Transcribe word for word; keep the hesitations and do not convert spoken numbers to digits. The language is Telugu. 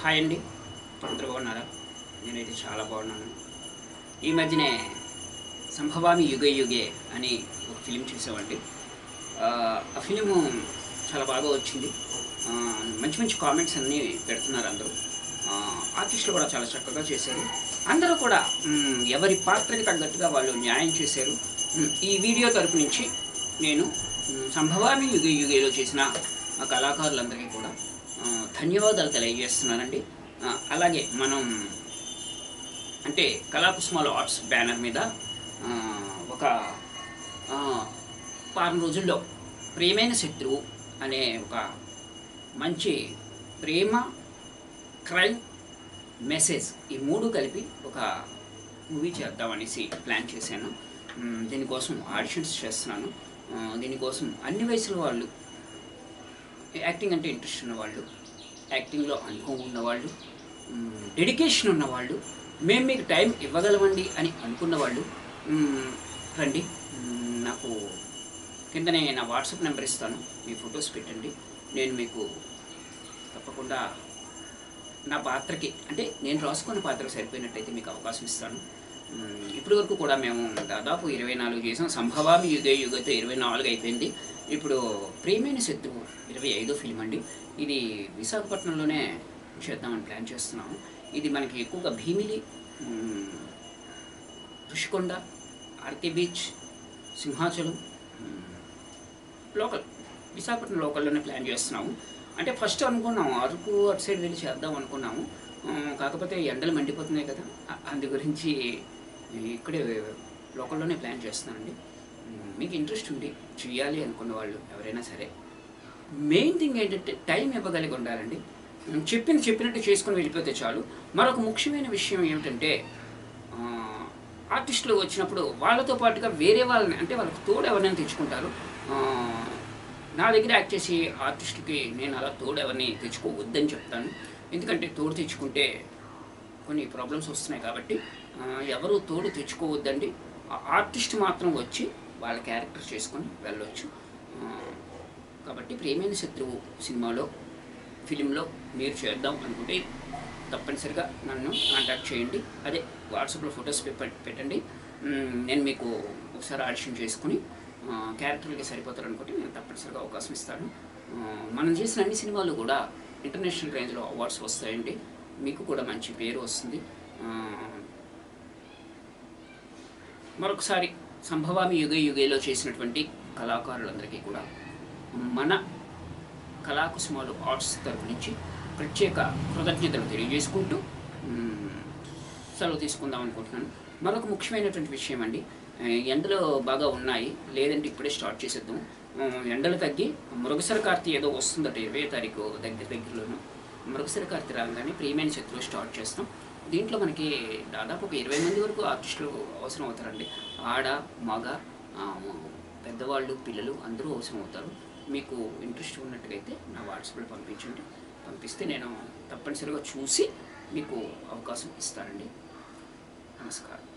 హాయ్ అండి, అందరూ బాగున్నారా? నేనైతే చాలా బాగున్నాను. ఈ మధ్యనే సంభవామి యుగే యుగే అని ఒక ఫిలిం చూసామండి. ఆ ఫిలిము చాలా బాగా వచ్చింది. మంచి మంచి కామెంట్స్ అన్నీ పెడుతున్నారు అందరూ. ఆర్టిస్టులు కూడా చాలా చక్కగా చేశారు. అందరూ కూడా ఎవరి పాత్రకి తగ్గట్టుగా వాళ్ళు న్యాయం చేశారు. ఈ వీడియో తరపు నుంచి నేను సంభవామి యుగే యుగేలో చేసిన ఆ కళాకారులందరికీ కూడా ధన్యవాదాలు తెలియజేస్తున్నానండి. అలాగే మనం అంటే కళాకుసుమాలు ఆర్ట్స్ బ్యానర్ మీద ఒక వారం రోజుల్లో ప్రియమైన శత్రువు అనే ఒక మంచి ప్రేమ క్రైమ్ మెసేజ్ ఈ మూడు కలిపి ఒక మూవీ చేద్దామనేసి ప్లాన్ చేశాను. దీనికోసం ఆడిషన్స్ చేస్తున్నాను. దీనికోసం అన్ని వయసుల వాళ్ళు, యాక్టింగ్ అంటే ఇంట్రెస్ట్ ఉన్నవాళ్ళు, యాక్టింగ్లో అనుభవం ఉన్నవాళ్ళు, డెడికేషన్ ఉన్నవాళ్ళు, మేము మీకు టైం ఇవ్వగలమండి అని అనుకున్న వాళ్ళు రండి. నాకు కిందనే నా వాట్సాప్ నెంబర్ ఇస్తాను, మీ ఫొటోస్ పెట్టండి. నేను మీకు తప్పకుండా నా పాత్రకి అంటే నేను రాసుకున్న పాత్రకు సరిపోయినట్టయితే మీకు అవకాశం ఇస్తాను. ఇప్పటి వరకు కూడా మేము దాదాపు ఇరవై నాలుగు చేసాం. సంభవామి యుగే యుగతో ఇరవై నాలుగు అయిపోయింది. ఇప్పుడు ప్రియమైన శత్రువు ఇరవై ఐదో ఫిలిం అండి. ఇది విశాఖపట్నంలోనే చేద్దామని ప్లాన్ చేస్తున్నాము. ఇది మనకి ఎక్కువగా Bheemili, Rushikonda, RK beach, Simhachalam local, Visakhapatnam లోకల్లోనే ప్లాన్ చేస్తున్నాము. అంటే ఫస్ట్ అనుకున్నాము అరకు అటు సైడ్ వెళ్ళి చేద్దాం అనుకున్నాము. కాకపోతే ఎండలు మండిపోతున్నాయి కదా, అందు గురించి ఇక్కడే లోకల్లోనే ప్లాన్ చేస్తున్నానండి. మీకు ఇంట్రెస్ట్ ఉండి చేయాలి అనుకున్న వాళ్ళు ఎవరైనా సరే, మెయిన్ థింగ్ ఏంటంటే టైం ఇవ్వగలిగి ఉండాలండి. చెప్పిన చెప్పినట్టు చేసుకుని వెళ్ళిపోతే చాలు. మరొక ముఖ్యమైన విషయం ఏమిటంటే ఆర్టిస్టులు వచ్చినప్పుడు వాళ్ళతో పాటుగా వేరే వాళ్ళని అంటే వాళ్ళకి తోడు ఎవరినైనా తెచ్చుకుంటారు. నా దగ్గర యాక్ట్ చేసి ఆర్టిస్టులకి నేను అలా తోడు ఎవరిని తెచ్చుకోవద్దని చెప్తాను. ఎందుకంటే తోడు తెచ్చుకుంటే కొన్ని ప్రాబ్లమ్స్ వస్తున్నాయి కాబట్టి ఎవరు తోడు తెచ్చుకోవద్దండి. ఆర్టిస్ట్ మాత్రం వచ్చి వాళ్ళ క్యారెక్టర్ చేసుకొని వెళ్ళవచ్చు. కాబట్టి ప్రియమైన శత్రువు సినిమాలో ఫిలింలో మీరు చేద్దాం అనుకుంటే తప్పనిసరిగా నన్ను కాంటాక్ట్ చేయండి. అదే వాట్సాప్లో ఫొటోస్ పెట్టండి. నేను మీకు ఒకసారి ఆడిషన్ చేసుకుని క్యారెక్టర్కి సరిపోతారు అనుకుంటే నేను తప్పనిసరిగా అవకాశం ఇస్తాను. మనం చేసిన అన్ని సినిమాలు కూడా ఇంటర్నేషనల్ రేంజ్లో అవార్డ్స్ వస్తాయండి. మీకు కూడా మంచి పేరు వస్తుంది. మరొకసారి సంభవామి యుగే యుగేలో చేసినటువంటి కళాకారులందరికీ కూడా మన కళాకుసుమాలు ఆర్ట్స్ తరపు నుంచి ప్రత్యేక కృతజ్ఞతలు తెలియజేసుకుంటూ సెలవు తీసుకుందాం అనుకుంటున్నాను. మరొక ముఖ్యమైనటువంటి విషయం అండి, ఎండలు బాగా ఉన్నాయి, లేదంటే ఇప్పుడే స్టార్ట్ చేసేద్దాం. ఎండలు తగ్గి మృగశిర కార్తీ ఏదో వస్తుందట ఇరవై తారీఖు దగ్గర దగ్గరలోనూ. మృగశిర కార్తీ రాగానే ప్రియమైన శత్రువు స్టార్ట్ చేస్తాం. దీంట్లో మనకి దాదాపు ఒక ఇరవై మంది వరకు ఆర్టిస్టులు అవసరం అవుతారండి. ఆడ, మగ, పెద్దవాళ్ళు, పిల్లలు అందరూ అవసరం అవుతారు. మీకు ఇంట్రెస్ట్ ఉన్నట్టుగైతే నా వాట్సాప్లో పంపించండి. పంపిస్తే నేను తప్పనిసరిగా చూసి మీకు అవకాశం ఇస్తానండి. నమస్కారం.